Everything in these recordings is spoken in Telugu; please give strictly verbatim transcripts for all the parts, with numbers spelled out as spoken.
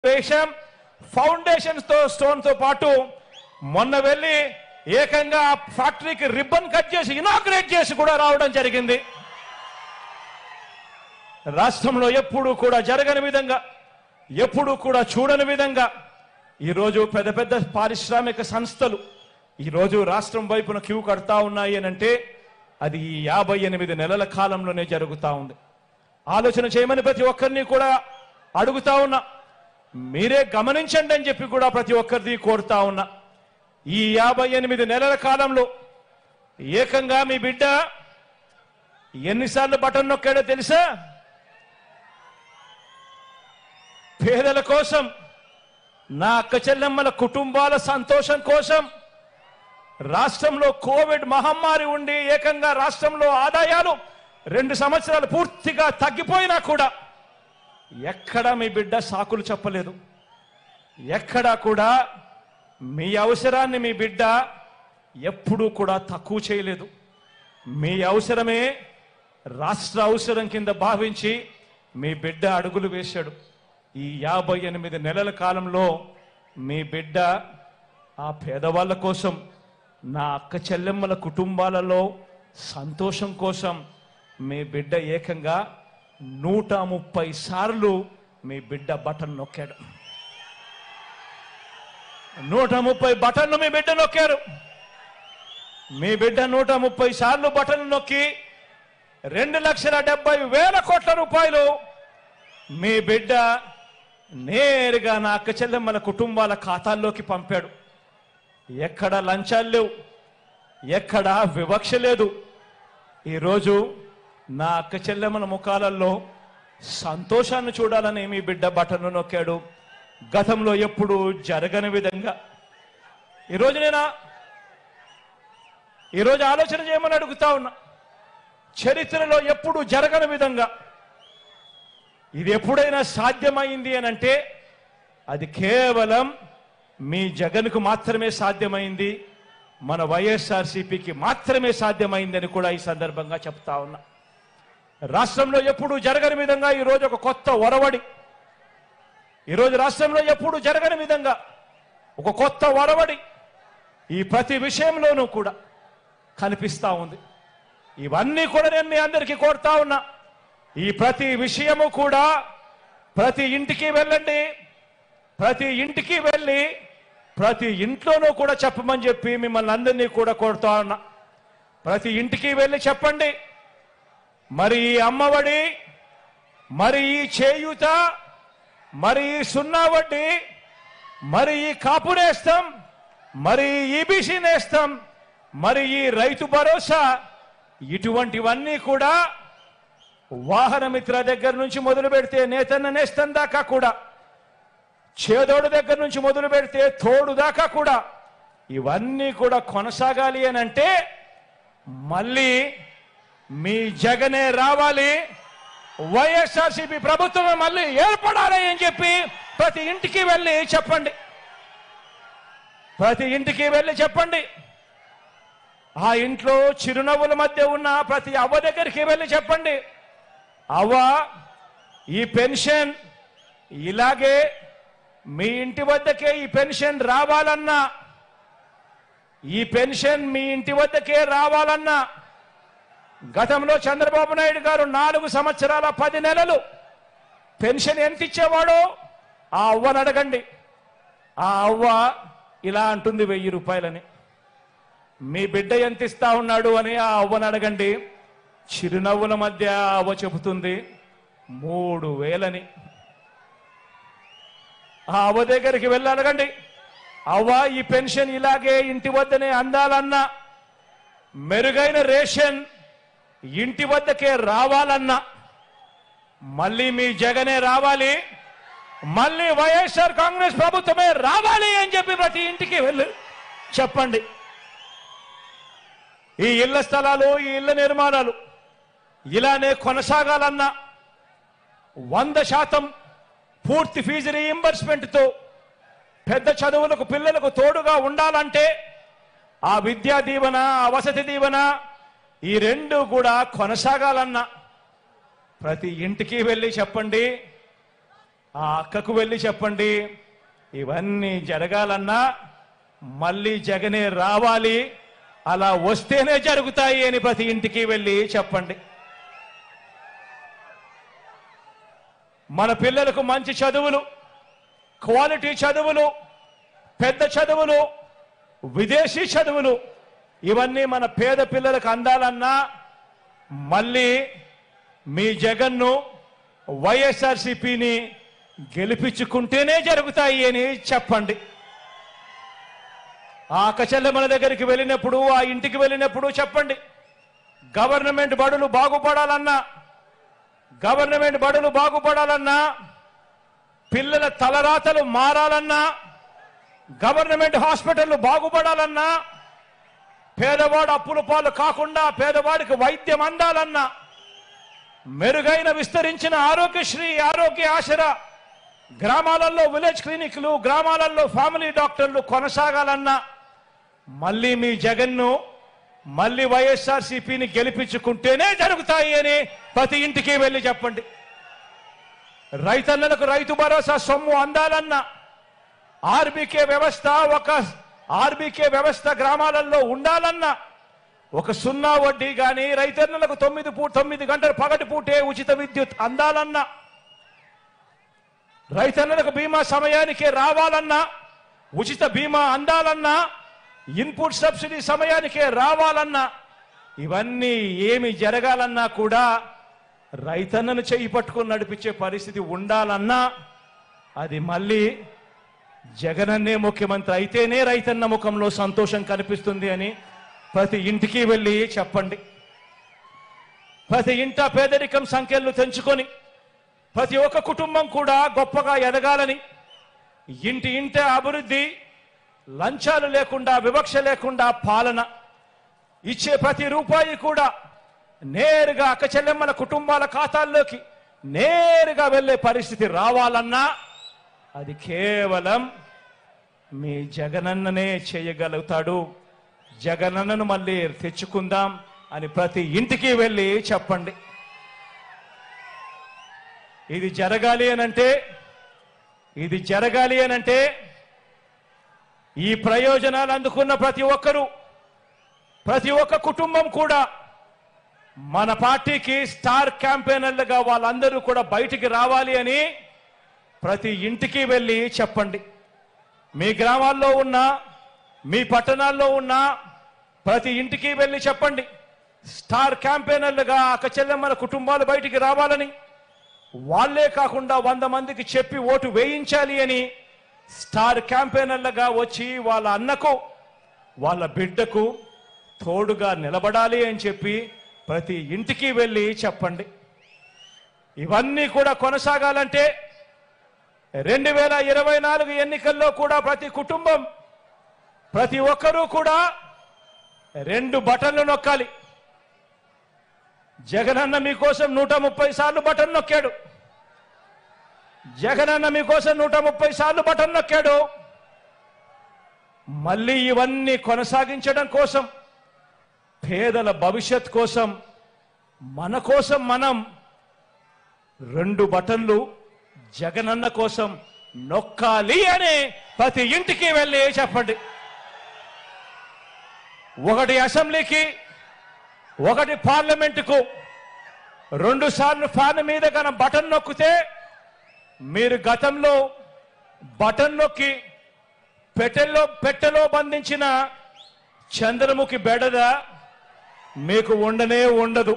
దేశం ఫౌండేషన్ తో స్టోన్ తో పాటు మొన్న వెళ్ళి ఏకంగా ఫ్యాక్టరీకి రిబ్బన్ కట్ చేసి ఇనాగ్రేట్ చేసి కూడా రావడం జరిగింది. రాష్ట్రంలో ఎప్పుడు కూడా జరగని విధంగా, ఎప్పుడు కూడా చూడని విధంగా ఈరోజు పెద్ద పెద్ద పారిశ్రామిక సంస్థలు ఈరోజు రాష్ట్రం వైపున క్యూ కడతా ఉన్నాయి అని అంటే అది ఈ యాభై ఎనిమిది నెలల కాలంలోనే జరుగుతూ ఉంది. ఆలోచన చేయమని ప్రతి ఒక్కరిని కూడా అడుగుతా ఉన్నా, మీరే గమనించండి అని చెప్పి కూడా ప్రతి ఒక్కరిని కోరుతా ఉన్నా. ఈ యాభై ఎనిమిది నెలల కాలంలో ఏకంగా మీ బిడ్డ ఎన్నిసార్లు బటన్ నొక్కాడో తెలుసా? పేదల కోసం, నా అక్క చెల్లెమ్మల కుటుంబాల సంతోషం కోసం, రాష్ట్రంలో కోవిడ్ మహమ్మారి ఉండి ఏకంగా రాష్ట్రంలో ఆదాయాలు రెండు సంవత్సరాలు పూర్తిగా తగ్గిపోయినా కూడా ఎక్కడా మీ బిడ్డ సాకులు చెప్పలేదు. ఎక్కడా కూడా మీ అవసరాన్ని మీ బిడ్డ ఎప్పుడూ కూడా తక్కువ చేయలేదు. మీ అవసరమే రాష్ట్ర అవసరం కింద భావించి మీ బిడ్డ అడుగులు వేశాడు. ఈ యాభై ఎనిమిది నెలల కాలంలో మీ బిడ్డ ఆ పేదవాళ్ళ కోసం, నా అక్క చెల్లెమ్మల కుటుంబాలలో సంతోషం కోసం మీ బిడ్డ ఏకంగా నూట ముప్పై సార్లు మీ బిడ్డ బటన్ నొక్కాడు. నూట ముప్పై బటన్లు మీ బిడ్డ నొక్కారు. మీ బిడ్డ నూట ముప్పై సార్లు బటన్ నొక్కి రెండు లక్షల డెబ్బై వేల కోట్ల రూపాయలు మీ బిడ్డ నేరుగా నా అక్క చెల్లెమ్మల కుటుంబాల ఖాతాల్లోకి పంపాడు. ఎక్కడ లంచాలు లేవు, ఎక్కడ వివక్ష లేదు. ఈరోజు నా అక్క చెల్లెమ్మల ముఖాలలో సంతోషాన్ని చూడాలని మీ బిడ్డ బటన్ను నొక్కాడు. గతంలో ఎప్పుడు జరగని విధంగా ఈరోజు నేను ఈరోజు ఆలోచన చేయమని అడుగుతా ఉన్నా. చరిత్రలో ఎప్పుడు జరగని విధంగా ఇది ఎప్పుడైనా సాధ్యమైంది అని అంటే అది కేవలం మీ జగన్కు మాత్రమే సాధ్యమైంది, మన వైఎస్ఆర్సీపీకి మాత్రమే సాధ్యమైంది అని కూడా ఈ సందర్భంగా చెప్తా ఉన్నా. రాష్ట్రంలో ఎప్పుడు జరగని విధంగా ఈరోజు ఒక కొత్త ఒరవడి, ఈరోజు రాష్ట్రంలో ఎప్పుడు జరగని విధంగా ఒక కొత్త ఒరవడి ఈ ప్రతి విషయంలోనూ కూడా కనిపిస్తా ఉంది. ఇవన్నీ కూడా నేను మీ అందరికీ కోరుతా ఉన్నా. ఈ ప్రతి విషయము కూడా ప్రతి ఇంటికి వెళ్ళండి, ప్రతి ఇంటికి వెళ్ళి ప్రతి ఇంట్లోనూ కూడా చెప్పమని చెప్పి మిమ్మల్ని అందరినీ కూడా కోరుతా ఉన్నా. ప్రతి ఇంటికి వెళ్ళి చెప్పండి, మరి ఈ అమ్మఒడి, మరి ఈ చేయూత, మరి ఈ సున్నా వడ్డీ, మరి ఈ కాపు నేస్తం, మరి ఈ ఈబీసీ నేస్తం, మరి ఈ రైతు భరోసా, ఇటువంటివన్నీ కూడా వాహన మిత్ర దగ్గర నుంచి మొదలు పెడితే నేతన్న నేస్తం దాకా కూడా, చేదోడు దగ్గర నుంచి మొదలు పెడితే తోడు దాకా కూడా ఇవన్నీ కూడా కొనసాగాలి అని అంటే మళ్ళీ మీ జగనే రావాలి, వైఎస్ఆర్సీపీ ప్రభుత్వమే మళ్ళీ ఏర్పడాలి అని చెప్పి ప్రతి ఇంటికి వెళ్ళి చెప్పండి. ప్రతి ఇంటికి వెళ్ళి చెప్పండి. ఆ ఇంట్లో చిరునవ్వుల మధ్య ఉన్న ప్రతి అవ్వ దగ్గరికి వెళ్ళి చెప్పండి, అవ్వ ఈ పెన్షన్ ఇలాగే మీ ఇంటి వద్దకే ఈ పెన్షన్ రావాలన్నా, ఈ పెన్షన్ మీ ఇంటి వద్దకే రావాలన్నా గతంలో చంద్రబాబు నాయుడు గారు నాలుగు సంవత్సరాల పది నెలలు పెన్షన్ ఎంత ఇచ్చేవాడో ఆ అవ్వను అడగండి. ఆ అవ్వ ఇలా అంటుంది వెయ్యి రూపాయలని. మీ బిడ్డ ఎంత ఇస్తా ఉన్నాడు అని ఆ అవ్వను అడగండి. చిరునవ్వుల మధ్య అవ్వ చెబుతుంది మూడు వేలని. ఆ అవ్వ దగ్గరికి వెళ్ళి అడగండి, అవ్వ ఈ పెన్షన్ ఇలాగే ఇంటి వద్దనే అందాలన్నా, మెరుగైన రేషన్ ఇంటి వద్దకే రావాలన్నా మళ్ళీ మీ జగనే రావాలి, మళ్ళీ వైఎస్ఆర్ కాంగ్రెస్ ప్రభుత్వమే రావాలి అని చెప్పి ప్రతి ఇంటికి వెళ్ళి చెప్పండి. ఈ ఇళ్ల స్థలాలు, ఈ ఇళ్ల నిర్మాణాలు ఇలానే కొనసాగాలన్నా, వంద శాతం పూర్తి ఫీజు రీయింబర్స్మెంట్తో పెద్ద చదువులకు పిల్లలకు తోడుగా ఉండాలంటే ఆ విద్యా దీవెన, ఆ వసతి దీవెన ఈ రెండు కూడా కొనసాగాలన్నా ప్రతి ఇంటికి వెళ్ళి చెప్పండి, ఆ అక్కకు వెళ్ళి చెప్పండి, ఇవన్నీ జరగాలన్నా మళ్ళీ జగనే రావాలి, అలా వస్తేనే జరుగుతాయి అని ప్రతి ఇంటికి వెళ్ళి చెప్పండి. మన పిల్లలకు మంచి చదువులు, క్వాలిటీ చదువులు, పెద్ద చదువులు, విదేశీ చదువులు, ఇవన్నీ మన పేద పిల్లలకు అందాలన్నా మళ్ళీ మీ జగన్ను వైఎస్ఆర్సీపీని గెలిపించుకుంటేనే జరుగుతాయి అని చెప్పండి. ఆ అక్కచెల్లెమ్మల దగ్గరికి వెళ్ళినప్పుడు, ఆ ఇంటికి వెళ్ళినప్పుడు చెప్పండి, గవర్నమెంట్ బడులు బాగుపడాలన్నా గవర్నమెంట్ బడులు బాగుపడాలన్నా పిల్లల తలరాతలు మారాలన్నా గవర్నమెంట్ హాస్పిటళ్లు బాగుపడాలన్నా పేదవాడు అప్పుల పాలు కాకుండా పేదవాడికి వైద్యం అందాలన్నా మెరుగైన విస్తరించిన ఆరోగ్యశ్రీ, ఆరోగ్య ఆసరా, గ్రామాలలో విలేజ్ క్లినిక్లు, గ్రామాలలో ఫ్యామిలీ డాక్టర్లు కొనసాగాలన్నా మళ్ళీ మీ జగన్ను మళ్ళీ వైఎస్ఆర్సీపీని గెలిపించుకుంటేనే జరుగుతాయి అని ప్రతి ఇంటికి వెళ్ళి చెప్పండి. రైతన్నలకు రైతు భరోసా సొమ్ము అందాలన్నా ఆర్బీకే వ్యవస్థ ఒక ఆర్బీకే వ్యవస్థ గ్రామాలలో ఉండాలన్నా ఒక సున్నా వడ్డీ కానీ రైతన్నలకు తొమ్మిది పూ తొమ్మిది గంటలు పగటి పూటే ఉచిత విద్యుత్ అందాలన్నా రైతన్నలకు బీమా సమయానికే రావాలన్నా ఉచిత బీమా అందాలన్నా ఇన్పుట్ సబ్సిడీ సమయానికే రావాలన్నా ఇవన్నీ ఏమి జరగాలన్నా కూడా రైతన్నను చెయ్యి పట్టుకుని నడిపించే పరిస్థితి ఉండాలన్నా అది మళ్ళీ జగనన్నే ముఖ్యమంత్రి అయితేనే రైతన్న ముఖంలో సంతోషం కనిపిస్తుంది అని ప్రతి ఇంటికి వెళ్ళి చెప్పండి. ప్రతి ఇంట పేదరికం సంఖ్యలు తెంచుకొని ప్రతి ఒక్క కుటుంబం కూడా గొప్పగా ఎదగాలని, ఇంటి ఇంట అభివృద్ధి, లంచాలు లేకుండా, వివక్ష లేకుండా పాలన, ఇచ్చే ప్రతి రూపాయి కూడా నేరుగా అక్క చెల్లెమ్మల కుటుంబాల ఖాతాల్లోకి నేరుగా వెళ్ళే పరిస్థితి రావాలన్నా అది కేవలం మీ జగనన్ననే చేయగలుగుతాడు. జగనన్నను మళ్ళీ తెచ్చుకుందాం అని ప్రతి ఇంటికి వెళ్ళి చెప్పండి. ఇది జరగాలి అనంటే ఇది జరగాలి అనంటే ఈ ప్రయోజనాలు అందుకున్న ప్రతి ఒక్కరూ, ప్రతి ఒక్క కుటుంబం కూడా మన పార్టీకి స్టార్ క్యాంపెయినర్లుగా వాళ్ళందరూ కూడా బయటికి రావాలి అని ప్రతి ఇంటికి వెళ్ళి చెప్పండి. మీ గ్రామాల్లో ఉన్న, మీ పట్టణాల్లో ఉన్న ప్రతి ఇంటికి వెళ్ళి చెప్పండి, స్టార్ క్యాంపెయినర్లుగా అక్క చెల్లెమ్మల కుటుంబాలు బయటికి రావాలని, వాళ్లే కాకుండా వంద మందికి చెప్పి ఓటు వేయించాలి అని స్టార్ క్యాంపెయినర్లుగా వచ్చి వాళ్ళ అన్నకు, వాళ్ళ బిడ్డకు తోడుగా నిలబడాలి అని చెప్పి ప్రతి ఇంటికి వెళ్ళి చెప్పండి. ఇవన్నీ కూడా కొనసాగాలంటే రెండు వేల ఇరవై నాలుగు ఎన్నికల్లో కూడా ప్రతి కుటుంబం, ప్రతి ఒక్కరూ కూడా రెండు బటన్లు నొక్కాలి. జగనన్న మీకోసం నూట ముప్పై సార్లు బటన్ నొక్కాడు. జగనన్న మీకోసం నూట ముప్పై సార్లు బటన్ నొక్కాడు. మళ్ళీ ఇవన్నీ కొనసాగించడం కోసం, పేదల భవిష్యత్ కోసం, మన కోసం మనం రెండు బటన్లు జగనన్న కోసం నొక్కాలి అని ప్రతి ఇంటికి వెళ్ళి చెప్పండి. ఒకటి అసెంబ్లీకి, ఒకటి పార్లమెంటుకు రెండు సార్లు ఫ్యాన్ మీద కన బటన్ నొక్కితే మీరు గతంలో బటన్ నొక్కి పెట్టెల్లో పెట్టెలో బంధించిన చంద్రముఖి బెడద మీకు ఉండనే ఉండదు.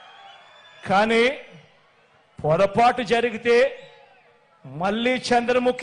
కానీ పొరపాటు జరిగితే మళ్ళీ చంద్రముఖి